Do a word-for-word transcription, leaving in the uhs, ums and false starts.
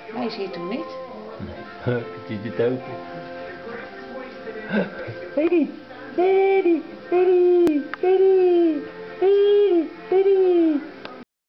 Hij is hier toen niet. Het is het open. Daddy, daddy, daddy, daddy.